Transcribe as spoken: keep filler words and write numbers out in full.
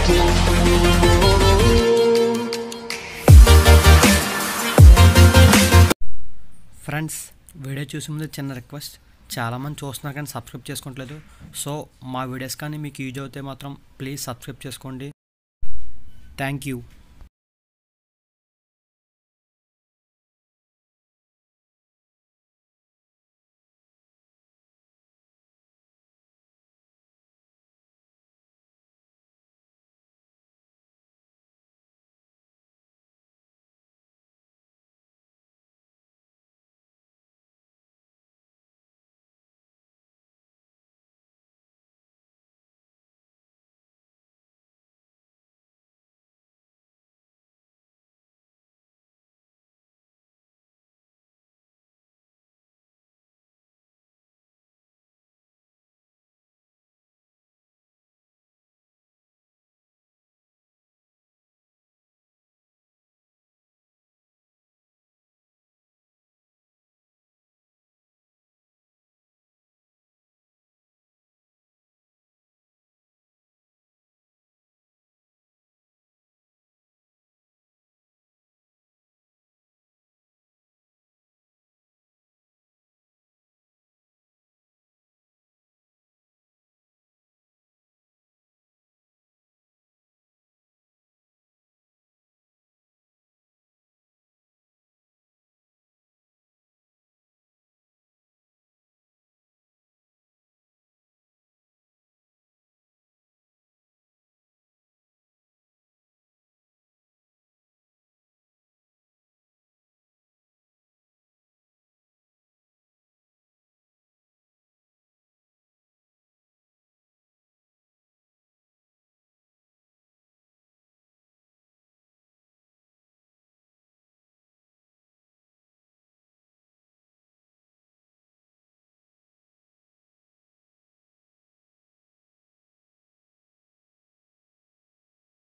Friends, video చూసే ముందు చిన్న రిక్వెస్ట్, చాలామంది చూస్తున్నారు కానీ సబ్స్క్రైబ్ చేసుకోవట్లేదు. సో మా వీడియోస్ కానీ మీకు యూజ్ అవుతే మాత్రం ప్లీజ్ సబ్స్క్రైబ్ చేసుకోండి. Thank you.